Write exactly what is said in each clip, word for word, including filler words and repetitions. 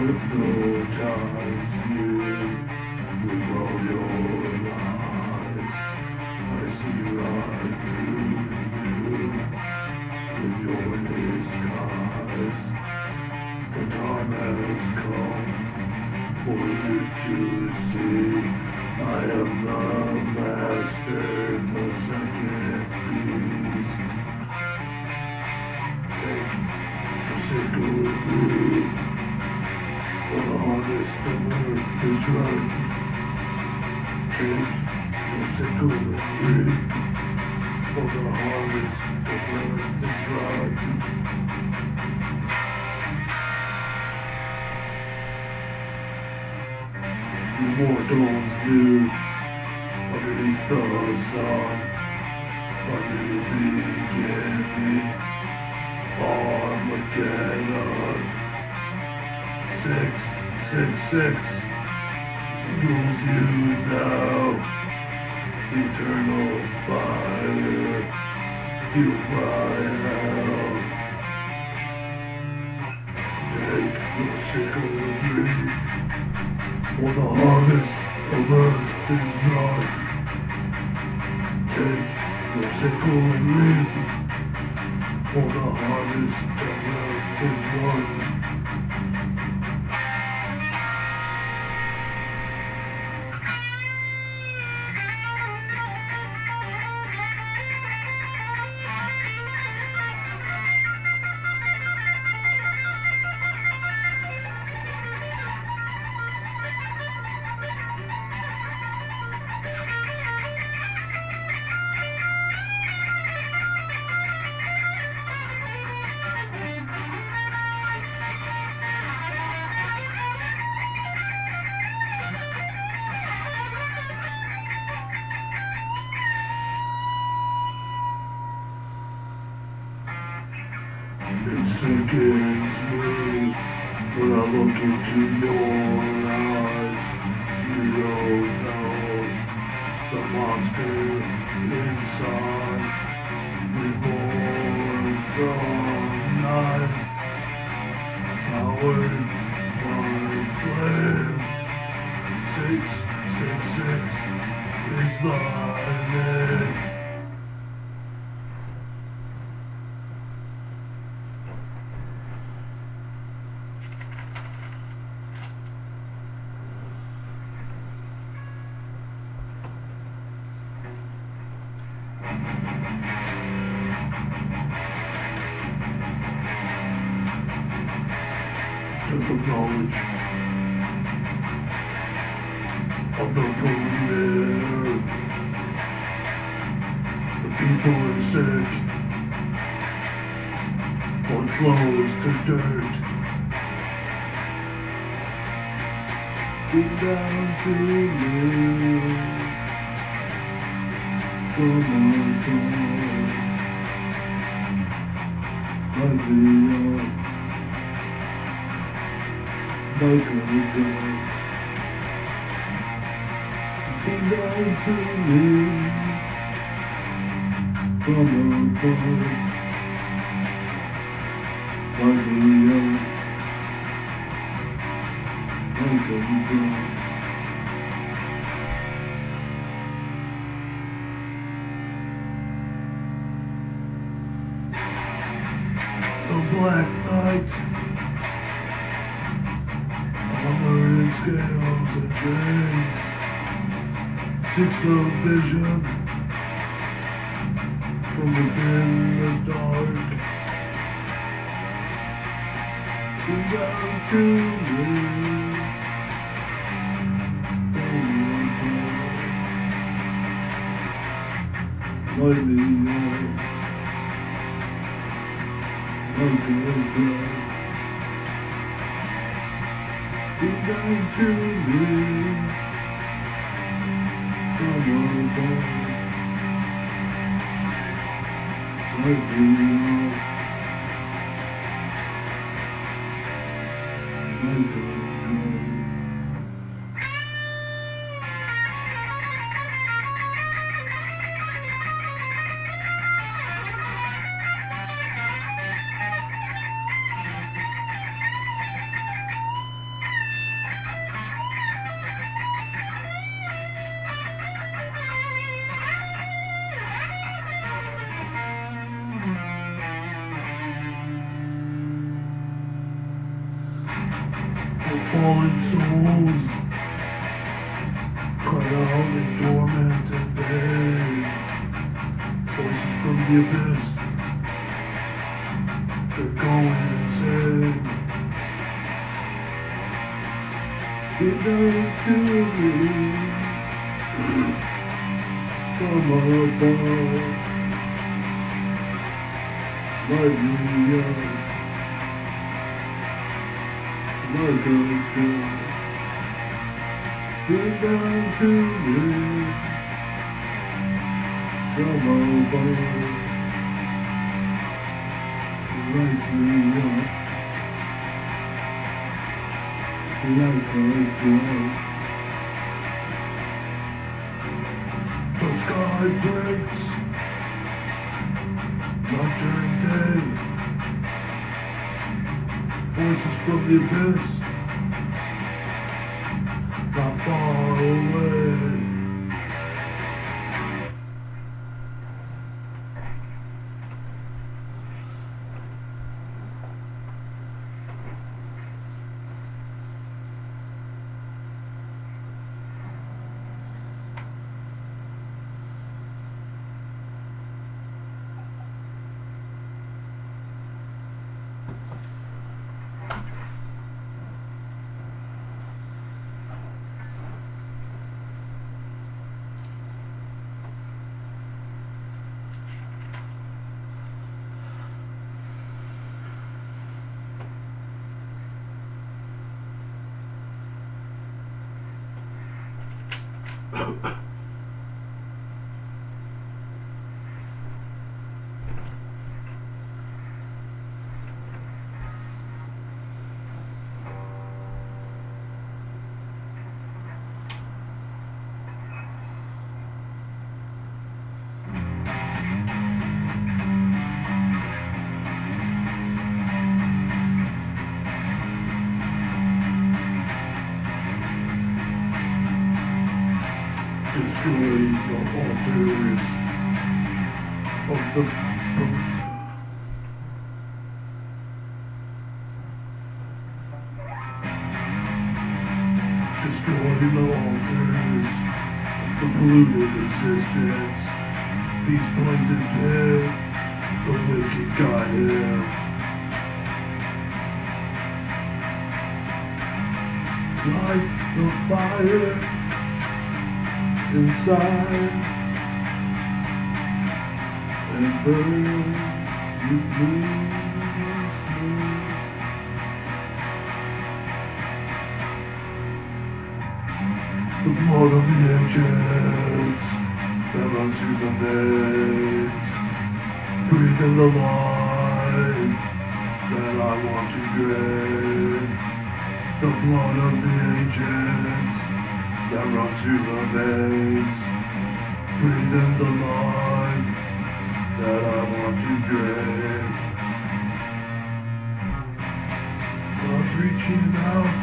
hypnotize you with all your lies. I see right through you in your disguise. The time has come for you to see I am the master, the second beast. Take the sickle with me, for the harvest of earth is ripe. Take the sickle with me, for the harvest of earth is ripe. Immortals new underneath the sun, a new beginning, Armageddon. Six, six, six rules you now. Eternal fire, fueled by hell. Take the sickle with me, for the harvest of earth is ripe. Take the sickle and reap, for the harvest of earth is ripe. It sickens me when I look into your eyes. You don't know the monster inside, reborn from night, powered by flame. Six, six, six is thy name. Death of knowledge of the polluted earth. The people are sick. Blood flows to dirt. Get down to live from our God. Let me up. Like a drug, come down to me from above. Light me up like a drug. The black night, armor and scales and chains, six of vision from within the dark. Come down to me, light me up like a drug. Come down to me from above. Let me up like a drug. fallen souls cry out in torment and pain. Voices from the abyss, they're going insane. Without you, from above, light me up like a drug. Without you, from above, light me up like a drug. The sky breaks, not during day. Voices from the abyss, not far away. Destroy the altars of the Destroy the altars of the polluted existence. These blended pit, the wicked got him. Light the fire inside and burn with me. The blood of the ancients that runs through the veins, breathe in the life that I want to drain. The blood of the ancients that runs through the veins, breathe in the life that I want to drain. God's reaching out,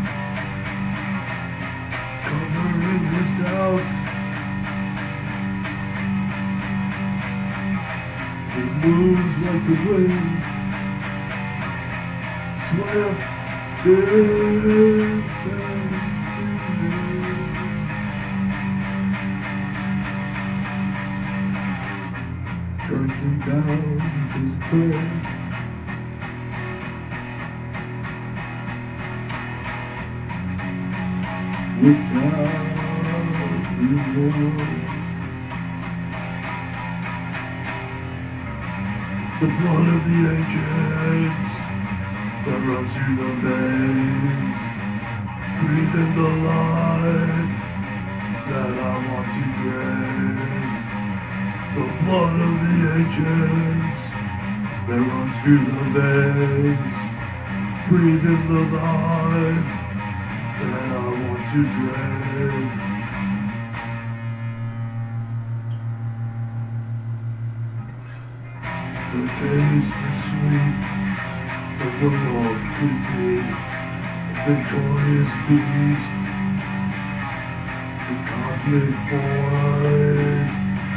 covering his doubt. He moves like the wind, swift, fierce, and striking down his prey. Without reward, the blood of the ancients that runs through the veins, breathe in the life that I want to drain. The blood of the ancients that runs through the veins, breathe in the life that I want to drain. The taste is sweet, the world could be a victorious beast, the cosmic void,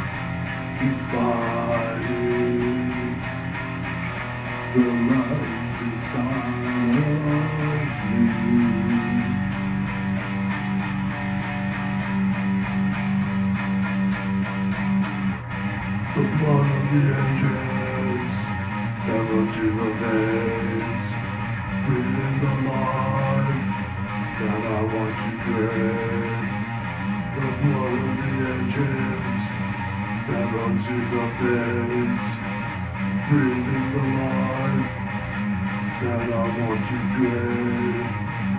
defying the light inside of me. the engines that run through the veins, breathing the life that I want to drink. The blood of the engines that run through the veins, breathing the life that I want to drink.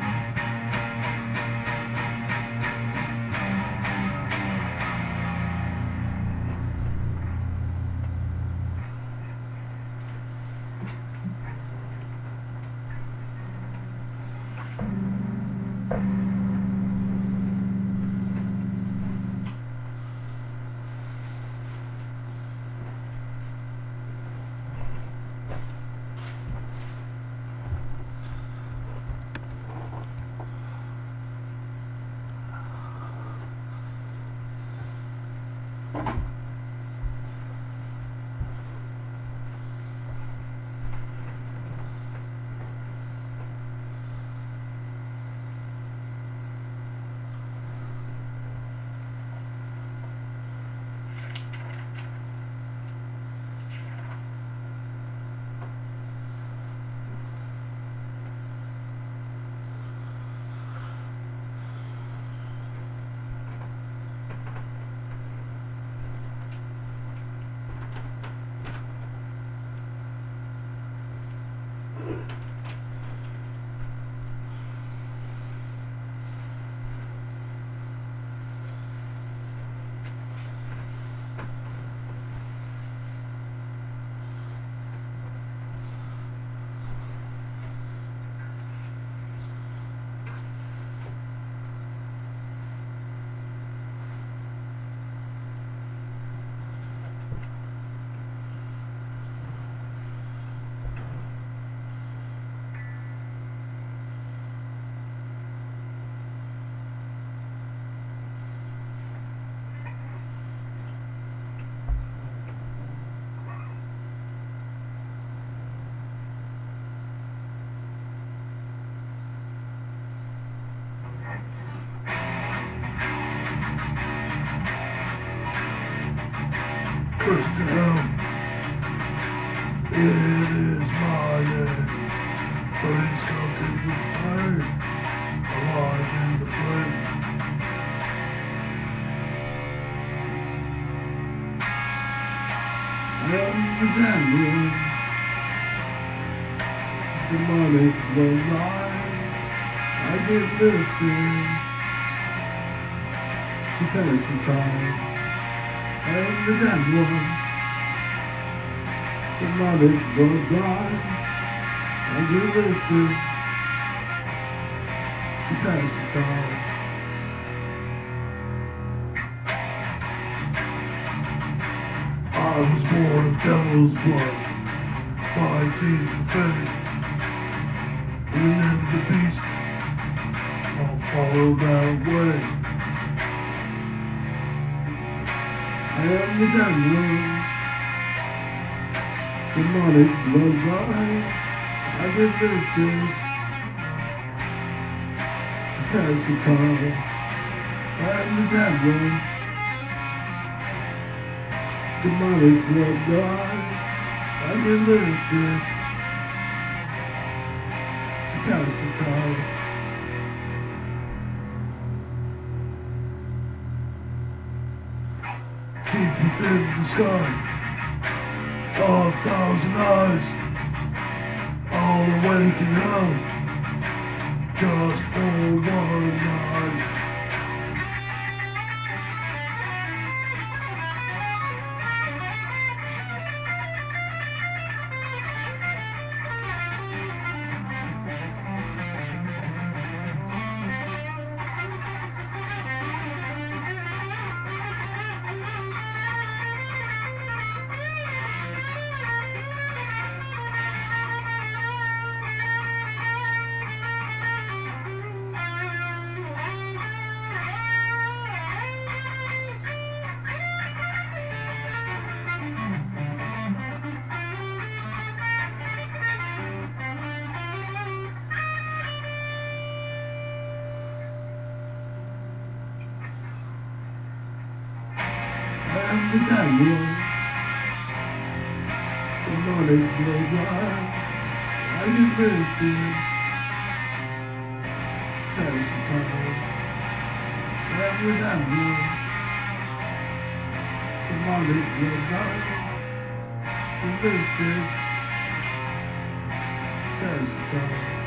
Push to hell, it is my name, burning skeleton with fire, alive in the flame. I am the devil, demonic love line, I get lifted, to pass the time. I am the damn one, demonic bloodline. I get lifted to pass the time. I was born of devil's blood, fighting for fame. And in the beast, I'll follow that way. I am the devil, demonic bloodline. I get lifted to pass the time. I am the devil, demonic bloodline. I get lifted to pass the time. Deep within the sky, a thousand eyes, all awake in hell, just for one night. I am the devil, on, let's go blind. I get lifted. Pass the time. That we're down here. Come on, let's go blind. We're lifted. Pass the time.